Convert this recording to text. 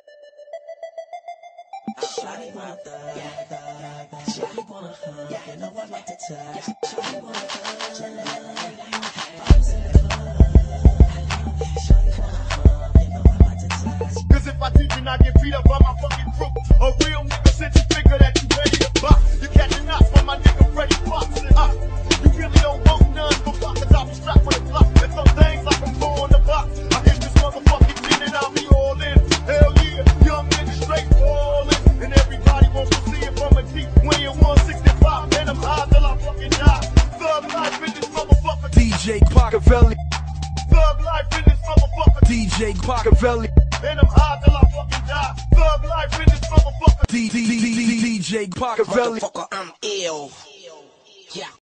Shawty wanna thug, shawty wanna hug, you know I like to touch. Shawty wanna thug, vibes in the club. Shawty wanna hug, you know I like to touch. Cause if I teach you, I get beat up by my fucking crew. A real nigga since you figure that you ready to box. You catching knots from my nigga Freddie Fox. You really don't want none but fuck, cause I be strapped with a Glock. And some things like I'm throwing the box. I hit this motherfucking thing and I'll be all in. Hell yeah, young nigga straight ballin'. And everybody wants to see it from a deep weighing 165. And I'm high till I fucking die. Thug life in this motherfucker. DJ Pockevelli. Thug life in this motherfucker. DJ Pockevelli. And I'm high till I fucking die. Thug life in this motherfucker. DJ Pockevelli. Motherfucker, I'm ill. Yeah.